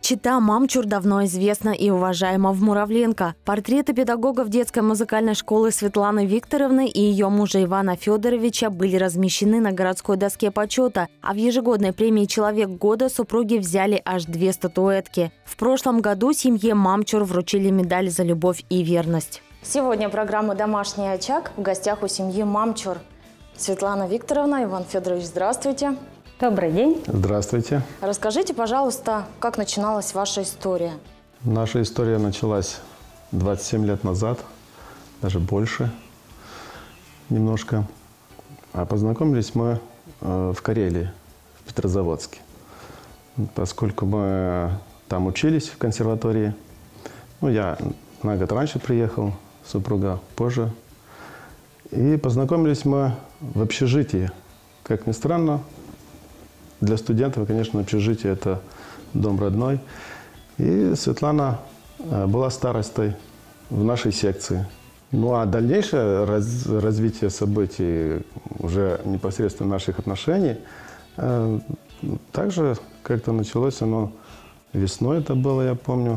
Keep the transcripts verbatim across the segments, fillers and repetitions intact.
Чита Мамчур давно известна и уважаема в Муравленко. Портреты педагогов детской музыкальной школы Светланы Викторовны и ее мужа Ивана Федоровича были размещены на городской доске почета, а в ежегодной премии «Человек года» супруги взяли аж две статуэтки. В прошлом году семье Мамчур вручили медаль за любовь и верность. Сегодня программа «Домашний очаг» в гостях у семьи Мамчур. Светлана Викторовна, Иван Федорович, здравствуйте. Добрый день. Здравствуйте. Расскажите, пожалуйста, как начиналась ваша история? Наша история началась двадцать семь лет назад, даже больше немножко. А познакомились мы в Карелии, в Петрозаводске. Поскольку мы там учились в консерватории, ну, я на год раньше приехал, супруга позже. И познакомились мы в общежитии. Как ни странно, для студентов, конечно, общежитие – это дом родной. И Светлана была старостой в нашей секции. Ну а дальнейшее раз, развитие событий уже непосредственно наших отношений э, также как-то началось оно весной, это было, я помню.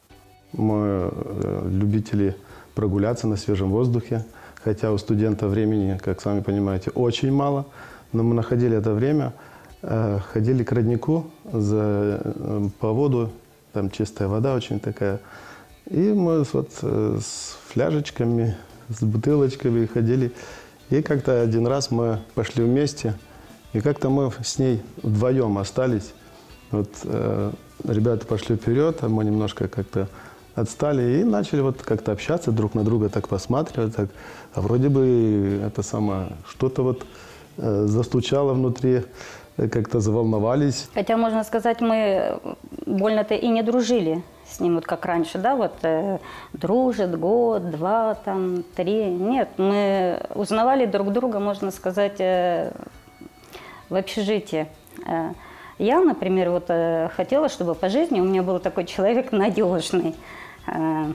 Мы э, любители прогуляться на свежем воздухе, хотя у студента времени, как сами понимаете, очень мало, но мы находили это время. Ходили к роднику за, по воду, там чистая вода очень такая. И мы вот с фляжечками, с бутылочками ходили. И как-то один раз мы пошли вместе, и как-то мы с ней вдвоем остались. Вот э, ребята пошли вперед, а мы немножко как-то отстали и начали вот как-то общаться, друг на друга так посматривать. Так. А вроде бы это самое, что-то вот э, застучало внутри. Как-то заволновались. Хотя, можно сказать, мы больно-то и не дружили с ним, вот как раньше, да, вот э, дружит год, два, там, три. Нет, мы узнавали друг друга, можно сказать, э, в общежитии. Э, я, например, вот э, хотела, чтобы по жизни у меня был такой человек надежный, э,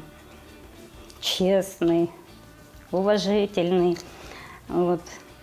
честный, уважительный, вот.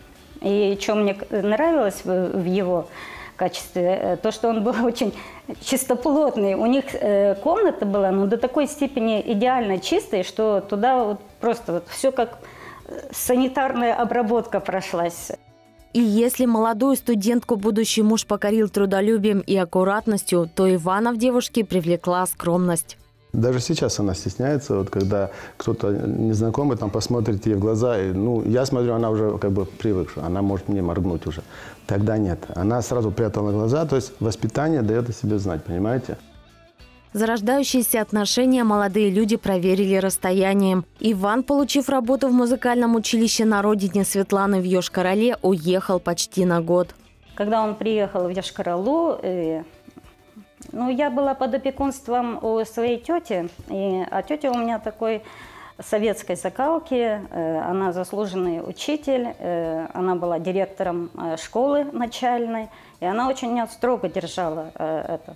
И что мне нравилось в его качестве, то, что он был очень чистоплотный. У них комната была, ну, до такой степени идеально чистой, что туда вот просто вот все как санитарная обработка прошлась. И если молодую студентку будущий муж покорил трудолюбием и аккуратностью, то Ивана в девушке привлекла скромность. Даже сейчас она стесняется, вот когда кто-то незнакомый там посмотрит ей в глаза, и, ну, я смотрю, она уже как бы привыкшая, она может мне моргнуть уже. Тогда нет. Она сразу прятала глаза, то есть воспитание дает о себе знать, понимаете? Зарождающиеся отношения молодые люди проверили расстоянием. Иван, получив работу в музыкальном училище на родине Светланы в Йошкар-Оле, уехал почти на год. Когда он приехал в Йошкар-Олу, э Ну, я была под опекунством у своей тети, и, а тетя у меня такой советской закалки, э, она заслуженный учитель, э, она была директором э, школы начальной, и она очень меня строго держала э, это.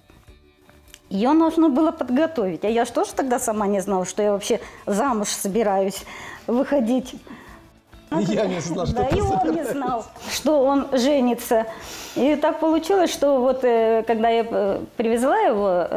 Ее нужно было подготовить, а я же тоже тогда сама не знала, что я вообще замуж собираюсь выходить. Я не знал, что да, и он не знал, что он женится. И так получилось, что вот когда я привезла его...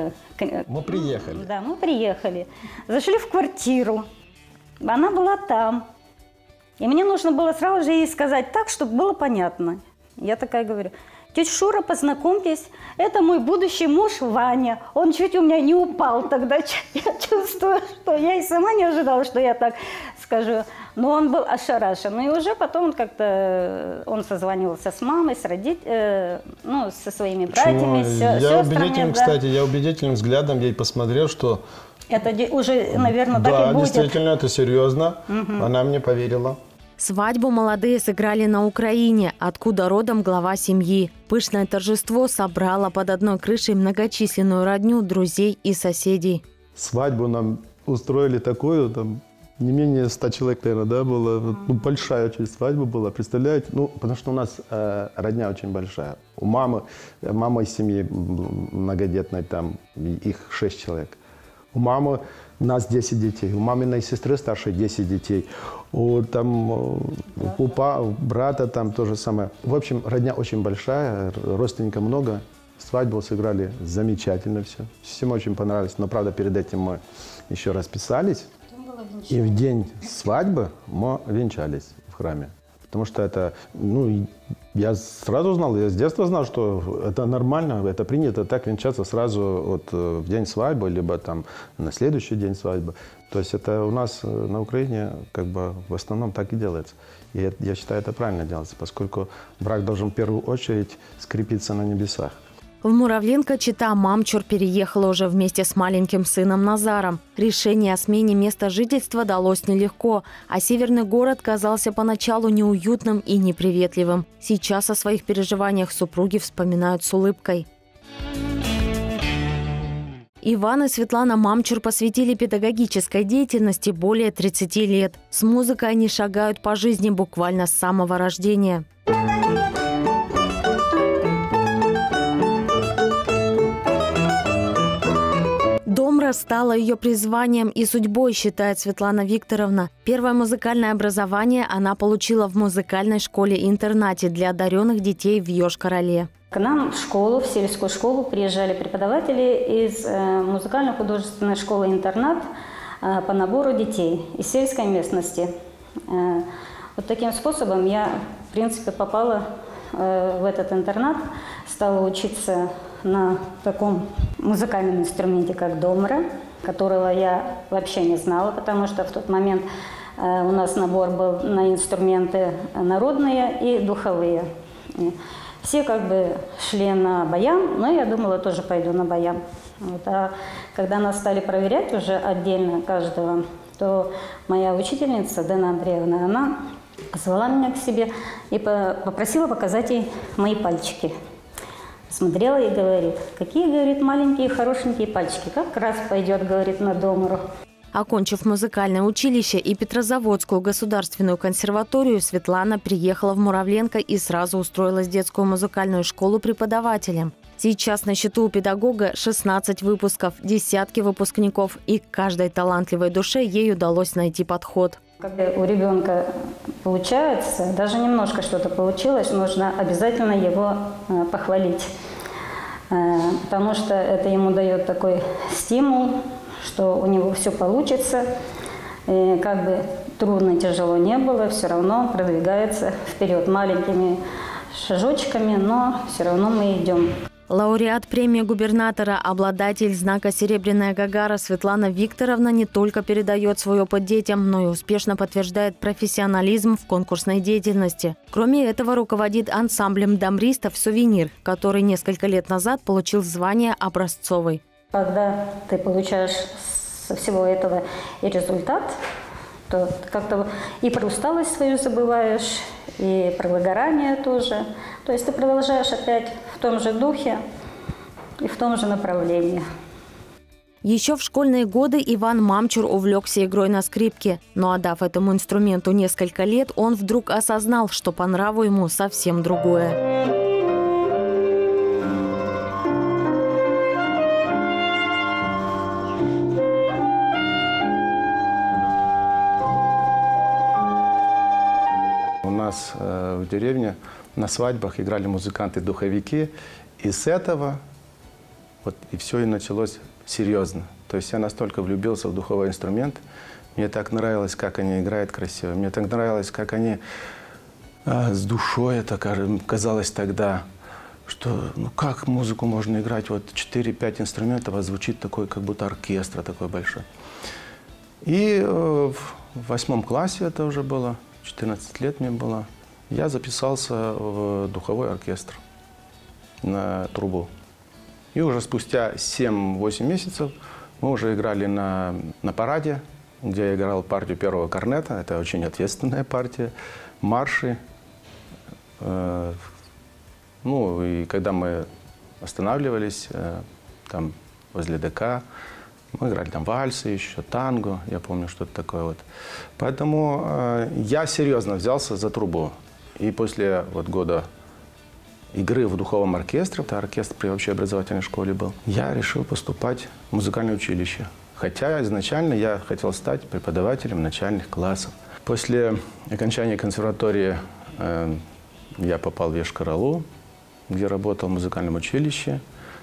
Мы приехали. Да, мы приехали. Зашли в квартиру. Она была там. И мне нужно было сразу же ей сказать так, чтобы было понятно. Я такая говорю: тетя Шура, познакомьтесь, это мой будущий муж Ваня. Он чуть у меня не упал тогда. Я чувствую, что я и сама не ожидала, что я так скажу. Но он был ошарашен. И уже потом он как-то, он созвонился с мамой, с родителями, ну, со своими братьями, с, я сестрами. Убедительным, да. кстати, я убедительным взглядом ей посмотрел, что... Это уже, наверное, да, так и будет. Да, действительно, это серьезно. Угу. Она мне поверила. Свадьбу молодые сыграли на Украине, откуда родом глава семьи. Пышное торжество собрало под одной крышей многочисленную родню, друзей и соседей. Свадьбу нам устроили такую, там не менее ста человек, наверное, да, было. Ну, большая очень свадьба была, представляете? Ну, потому что у нас э, родня очень большая. У мамы, мама из семьи многодетной, там их шесть человек. У мамы у нас десять детей, у маминой сестры старшей десять детей, у, там, у па, брата там то же самое. В общем, родня очень большая, родственников много. Свадьбу сыграли замечательно все. Всем очень понравилось. Но, правда, перед этим мы еще расписались. И в день свадьбы мы венчались в храме. Потому что это, ну, я сразу знал, я с детства знал, что это нормально, это принято так венчаться сразу вот в день свадьбы, либо там на следующий день свадьбы. То есть это у нас на Украине как бы в основном так и делается. И я считаю, это правильно делается, поскольку брак должен в первую очередь скрепиться на небесах. В Муравленко чета Мамчур переехала уже вместе с маленьким сыном Назаром. Решение о смене места жительства далось нелегко, а северный город казался поначалу неуютным и неприветливым. Сейчас о своих переживаниях супруги вспоминают с улыбкой. Иван и Светлана Мамчур посвятили педагогической деятельности более тридцати лет. С музыкой они шагают по жизни буквально с самого рождения. Домра стала ее призванием и судьбой, считает Светлана Викторовна. Первое музыкальное образование она получила в музыкальной школе-интернате для одаренных детей в Йошкар-Оле. К нам в школу, в сельскую школу приезжали преподаватели из музыкально-художественной школы-интернат по набору детей из сельской местности. Вот таким способом я, в принципе, попала в этот интернат, стала учиться на таком музыкальном инструменте, как домра, которого я вообще не знала, потому что в тот момент у нас набор был на инструменты народные и духовые. Все как бы шли на баян, но я думала, тоже пойду на баян. Вот. А когда нас стали проверять уже отдельно каждого, то моя учительница Дэна Андреевна, она позвала меня к себе и попросила показать ей мои пальчики. Смотрела и говорит, какие, говорит, маленькие хорошенькие пальчики, как раз пойдет, говорит, на домру. Окончив музыкальное училище и Петрозаводскую государственную консерваторию, Светлана приехала в Муравленко и сразу устроилась в детскую музыкальную школу преподавателем. Сейчас на счету у педагога шестнадцать выпусков, десятки выпускников, и каждой талантливой душе ей удалось найти подход. Когда у ребенка получается, даже немножко что-то получилось, нужно обязательно его похвалить, потому что это ему дает такой стимул, что у него все получится, и как бы трудно, тяжело не было, все равно продвигается вперед маленькими шажочками, но все равно мы идем. Лауреат премии губернатора, обладатель знака «Серебряная Гагара» Светлана Викторовна не только передает свой опыт детям, но и успешно подтверждает профессионализм в конкурсной деятельности. Кроме этого, руководит ансамблем домристов «Сувенир», который несколько лет назад получил звание образцовый. Когда ты получаешь со всего этого и результат, то как-то и про усталость свою забываешь, и про выгорание тоже. То есть ты продолжаешь опять в том же духе и в том же направлении. Еще в школьные годы Иван Мамчур увлекся игрой на скрипке. Но отдав этому инструменту несколько лет, он вдруг осознал, что по нраву ему совсем другое. У нас э, в деревне на свадьбах играли музыканты-духовики, и с этого вот и все и началось серьезно. То есть я настолько влюбился в духовой инструмент, мне так нравилось, как они играют красиво, мне так нравилось, как они э, с душой, это казалось тогда, что ну как музыку можно играть, вот четыре-пять инструментов, а звучит такой, как будто оркестр такой большой. И э, в восьмом классе это уже было, четырнадцать лет мне было, я записался в духовой оркестр на трубу. И уже спустя семь-восемь месяцев мы уже играли на, на параде, где я играл партию первого корнета. Это очень ответственная партия, марши. Э, ну и когда мы останавливались э, там возле ДК, мы играли там вальсы, еще танго, я помню, что-то такое вот. Поэтому э, я серьезно взялся за трубу. И после вот года игры в духовом оркестре, это оркестр при общеобразовательной школе был, я решил поступать в музыкальное училище. Хотя изначально я хотел стать преподавателем начальных классов. После окончания консерватории э, я попал в Йошкар-Олу, где работал в музыкальном училище.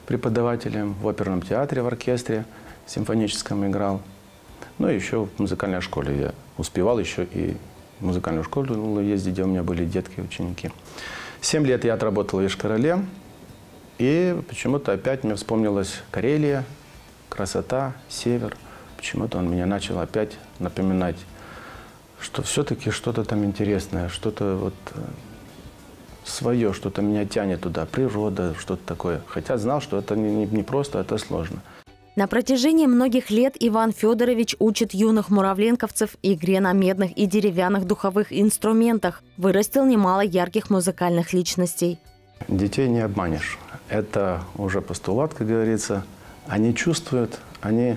преподавателем, в оперном театре, в оркестре симфоническом играл. Ну и еще в музыкальной школе я успевал еще и в музыкальную школу ездить, где у меня были детки, ученики. Семь лет я отработал в Йошкар-Оле, и почему-то опять мне вспомнилась Карелия, красота, север. Почему-то он меня начал опять напоминать, что все-таки что-то там интересное, что-то вот свое, что-то меня тянет туда, природа, что-то такое. Хотя знал, что это не, не просто, это сложно. На протяжении многих лет Иван Федорович учит юных муравленковцев игре на медных и деревянных духовых инструментах. Вырастил немало ярких музыкальных личностей. Детей не обманешь. Это уже постулат, как говорится. Они чувствуют, они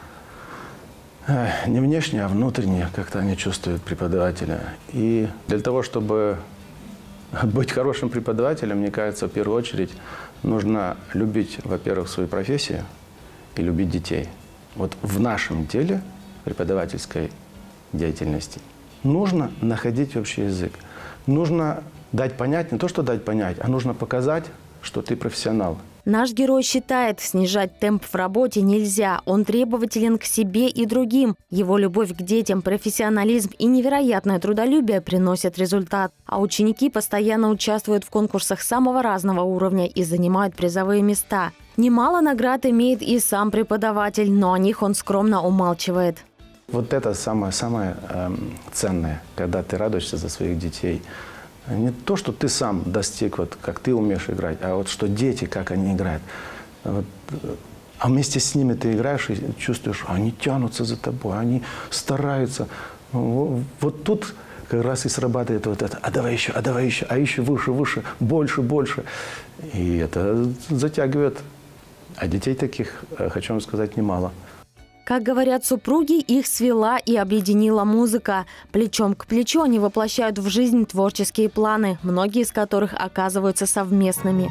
не внешне, а внутренне как-то они чувствуют преподавателя. И для того, чтобы быть хорошим преподавателем, мне кажется, в первую очередь нужно любить, во-первых, свою профессию и любить детей. Вот в нашем деле преподавательской деятельности нужно находить общий язык. Нужно дать понять, не то что дать понять, а нужно показать, что ты профессионал. Наш герой считает, снижать темп в работе нельзя. Он требователен к себе и другим. Его любовь к детям, профессионализм и невероятное трудолюбие приносят результат. А ученики постоянно участвуют в конкурсах самого разного уровня и занимают призовые места. Немало наград имеет и сам преподаватель, но о них он скромно умалчивает. Вот это самое-самое э, ценное, когда ты радуешься за своих детей. Не то, что ты сам достиг, вот, как ты умеешь играть, а вот что дети, как они играют. Вот, а вместе с ними ты играешь и чувствуешь, они тянутся за тобой, они стараются. Вот, вот тут как раз и срабатывает вот это, а давай еще, а давай еще, а еще выше, выше, больше, больше. И это затягивает. А детей таких, хочу вам сказать, немало. Как говорят супруги, их свела и объединила музыка. Плечом к плечу они воплощают в жизнь творческие планы, многие из которых оказываются совместными.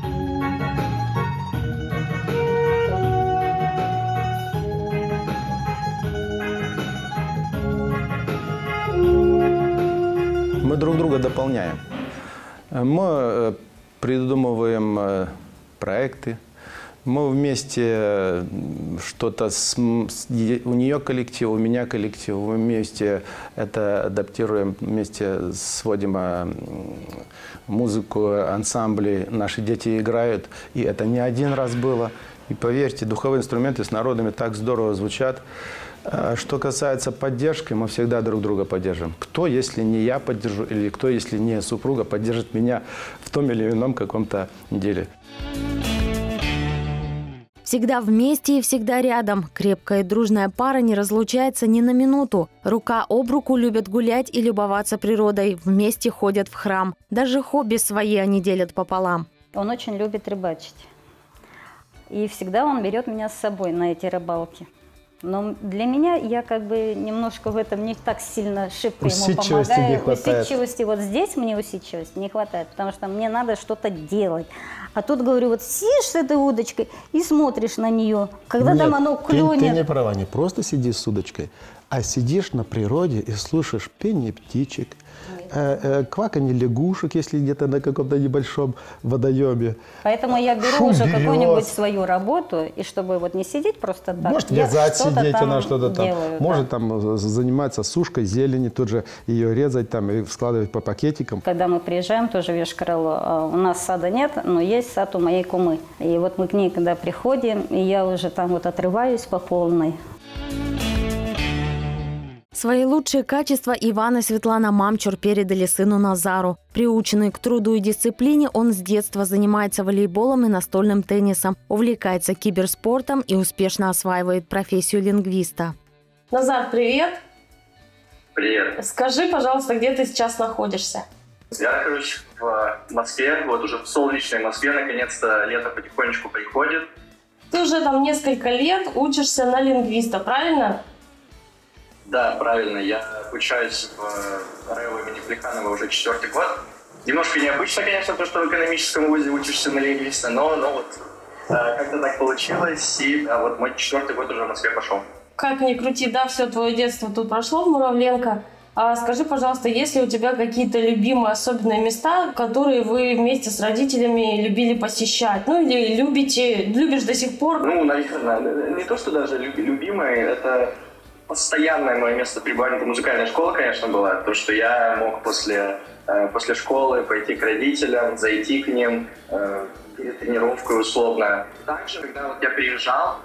Мы друг друга дополняем. Мы придумываем проекты. Мы вместе что-то, с, у нее коллектив, у меня коллектив, мы вместе это адаптируем, вместе сводим музыку, ансамбли, наши дети играют. И это не один раз было. И поверьте, духовые инструменты с народами так здорово звучат. Что касается поддержки, мы всегда друг друга поддержим. Кто, если не я поддержу, или кто, если не супруга, поддержит меня в том или ином каком-то деле. Всегда вместе и всегда рядом. Крепкая и дружная пара не разлучается ни на минуту. Рука об руку любят гулять и любоваться природой. Вместе ходят в храм. Даже хобби свои они делят пополам. Он очень любит рыбачить. И всегда он берет меня с собой на эти рыбалки. Но для меня, я как бы немножко в этом не так сильно шибко ему помогаю. Не хватает. Усидчивости, вот здесь мне усидчивости не хватает, потому что мне надо что-то делать. А тут, говорю, вот сидишь с этой удочкой и смотришь на нее. Когда Нет, там оно клюнет... Ты, ты не права, не просто сидишь с удочкой, а сидишь на природе и слушаешь пение птичек, э, э, кваканье лягушек, если где-то на каком-то небольшом водоеме. Поэтому я беру Шум уже берез. какую-нибудь свою работу, и чтобы вот не сидеть просто так. Может вязать, сидеть, она что-то там. Делаю, может да. там заниматься сушкой зелени, тут же ее резать там и складывать по пакетикам. Когда мы приезжаем тоже в Йошкар-Олу, у нас сада нет, но есть сад у моей кумы. И вот мы к ней когда приходим, и я уже там вот отрываюсь по полной. Свои лучшие качества Иван и Светлана Мамчур передали сыну Назару. Приученный к труду и дисциплине, он с детства занимается волейболом и настольным теннисом, увлекается киберспортом и успешно осваивает профессию лингвиста. Назар, привет! Привет! Скажи, пожалуйста, где ты сейчас находишься? Я нахожусь в Москве, вот уже в солнечной Москве, наконец-то лето потихонечку приходит. Ты уже там несколько лет учишься на лингвиста, правильно? Да, правильно. Я обучаюсь в РЭО имени Плеханова уже четвертый год. Немножко необычно, конечно, то, что в экономическом вузе учишься на лингвиста, но, но вот как-то так получилось, и а вот мой четвертый год уже в Москве пошел. Как ни крути, да, все твое детство тут прошло в Муравленко. А скажи, пожалуйста, есть ли у тебя какие-то любимые особенные места, которые вы вместе с родителями любили посещать? Ну или любите, любишь до сих пор? Ну, наверное, не то, что даже любимые, это постоянное мое место пребывания. Это музыкальная школа, конечно, была. То, что я мог после, после школы пойти к родителям, зайти к ним перед тренировкой условно. Также, когда вот я приезжал,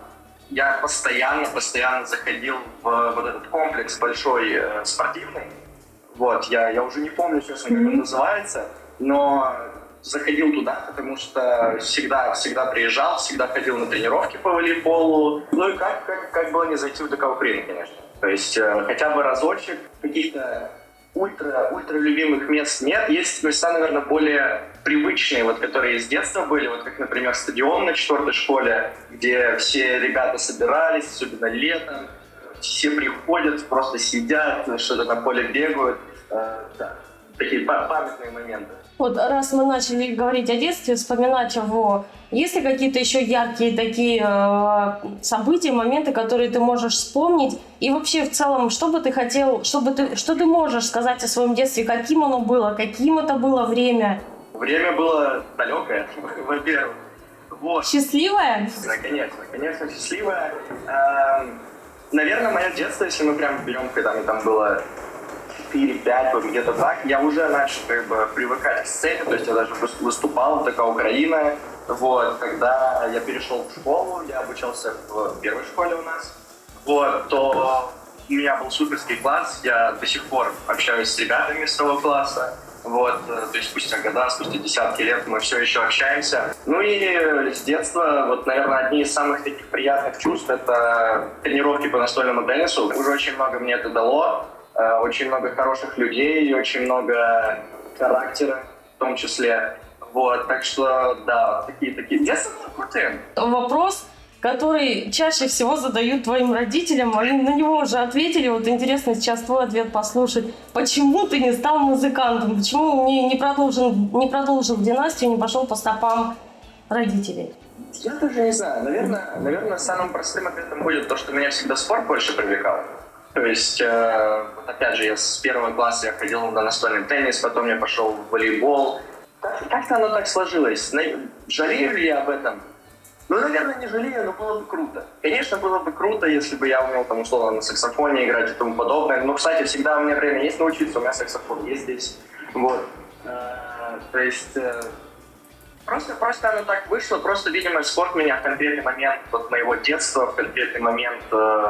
я постоянно, постоянно заходил в вот этот комплекс большой э, спортивный. Вот, я, я уже не помню, честно, как он называется, но заходил туда, потому что всегда, всегда приезжал, всегда ходил на тренировки по волейболу. Ну и как, как, как было не зайти в ДК-Украину, конечно. То есть э, хотя бы разочек, каких-то ультра, ультра любимых мест нет. Есть места, наверное, более привычные, вот, которые с детства были, вот как, например, стадион на четвертой школе, где все ребята собирались, особенно летом, все приходят, просто сидят, что-то на поле бегают. Э, да, такие памятные моменты. Вот раз мы начали говорить о детстве, вспоминать его, есть ли какие-то еще яркие такие э, события, моменты, которые ты можешь вспомнить? И вообще в целом, что бы ты хотел, что, бы ты, что ты можешь сказать о своем детстве, каким оно было, каким это было время? Время было далекое, во-первых. Вот. Счастливое? Да, конечно, конечно, счастливое. Эм, наверное, мое детство, если мы прям берем, когда мне там было четыре-пять, вот где-то так, я уже начал как бы привыкать к сцене, то есть я даже выступал, такая Украина. Вот, когда я перешел в школу, я обучался в первой школе у нас, вот, то у меня был суперский класс, я до сих пор общаюсь с ребятами из того класса. Вот, то есть спустя года, спустя десятки лет мы все еще общаемся. Ну и с детства, вот, наверное, одни из самых таких приятных чувств — это тренировки по настольному теннису. Уже очень много мне это дало, очень много хороших людей, очень много характера в том числе. Вот, так что, да, такие такие. Детство было крутым. Вопрос, который чаще всего задают твоим родителям, они на него уже ответили. Вот интересно сейчас твой ответ послушать. Почему ты не стал музыкантом? Почему не, не, продолжил, не продолжил династию, не пошел по стопам родителей? Я даже не знаю. Наверное, наверное, самым простым ответом будет то, что меня всегда спорт больше привлекал. То есть, э, опять же, я с первого класса я ходил на настольный теннис, потом я пошел в волейбол. Как-то оно так сложилось. Жалею ли я об этом? Ну, наверное, не жалею, но было бы круто. Конечно, было бы круто, если бы я умел, там, условно, на саксофоне играть и тому подобное. Но, кстати, всегда у меня время есть научиться, у меня саксофон есть здесь. Вот. То есть, просто, просто оно так вышло. Просто, видимо, спорт меня в конкретный момент вот, моего детства, в конкретный момент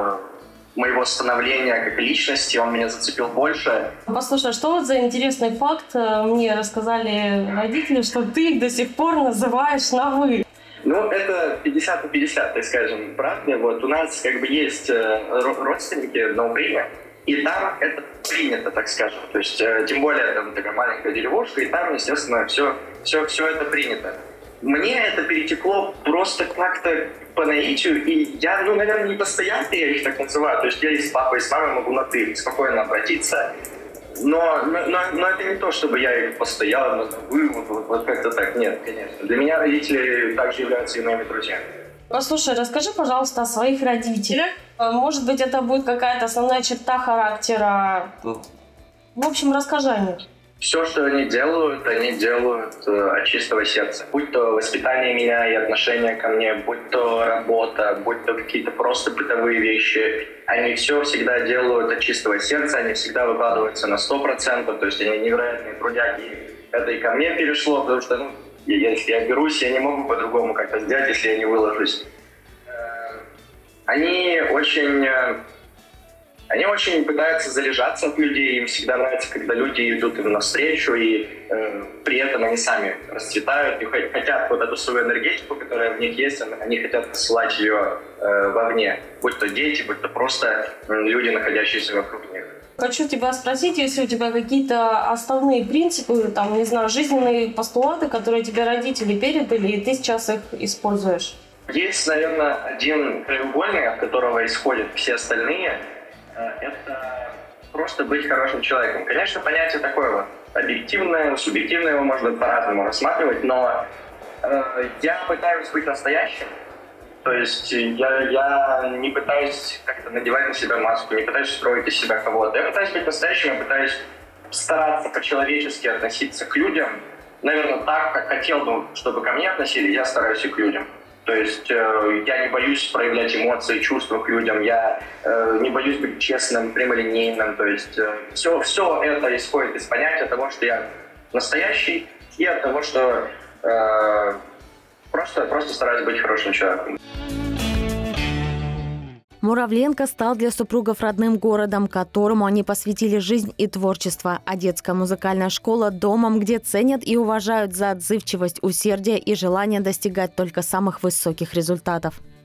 моего становления как личности, он меня зацепил больше. Послушай, а что вот за интересный факт мне рассказали родители, что ты их до сих пор называешь на «вы»? Ну, это пятьдесят на пятьдесят, так скажем, правда. Вот у нас как бы есть родственники на Украине, и там это принято, так скажем. То есть, тем более, там такая маленькая деревушка, и там, естественно, все, все, все это принято. Мне это перетекло просто как-то по наитию, и я, ну, наверное, не постоянно я их так называю, то есть я и с папой, и с мамой могу на «ты» спокойно обратиться, но, но, но это не то, чтобы я их постоянно, вы, вот, вот, вот как-то так, нет, конечно. Для меня родители также являются и моими друзьями. Послушай, расскажи, пожалуйста, о своих родителях. Может быть, это будет какая-то основная черта характера. В общем, расскажи о них. Все, что они делают, они делают э, от чистого сердца. Будь то воспитание меня и отношение ко мне, будь то работа, будь то какие-то просто бытовые вещи. Они все всегда делают от чистого сердца, они всегда выкладываются на сто процентов, то есть они невероятные трудяги. Это и ко мне перешло, потому что, ну, если я берусь, я не могу по-другому как-то сделать, если я не выложусь. Они очень... Они очень пытаются залежаться от людей, им всегда нравится, когда люди идут им навстречу, и э, при этом они сами расцветают и хотят вот эту свою энергетику, которая в них есть, они хотят посылать ее э, вовне, будь то дети, будь то просто э, люди, находящиеся вокруг них. Хочу тебя спросить, если у тебя какие-то основные принципы, там, не знаю, жизненные постулаты, которые тебе родители передали, и ты сейчас их используешь? Есть, наверное, один краеугольник, от которого исходят все остальные. Это просто быть хорошим человеком. Конечно, понятие такое вот объективное, субъективное, его можно по-разному рассматривать, но э, я пытаюсь быть настоящим, То есть я, я не пытаюсь как-то надевать на себя маску, не пытаюсь строить из себя кого-то. Я пытаюсь быть настоящим, я пытаюсь стараться по-человечески относиться к людям. Наверное, так, как хотел бы, чтобы ко мне относились, я стараюсь и к людям. То есть э, я не боюсь проявлять эмоции, чувства к людям, я э, не боюсь быть честным, прямолинейным. То есть э, все, все это исходит из понятия того, что я настоящий, и от того, что э, просто, просто стараюсь быть хорошим человеком. Муравленко стал для супругов родным городом, которому они посвятили жизнь и творчество, а детская музыкальная школа – домом, где ценят и уважают за отзывчивость, усердие и желание достигать только самых высоких результатов.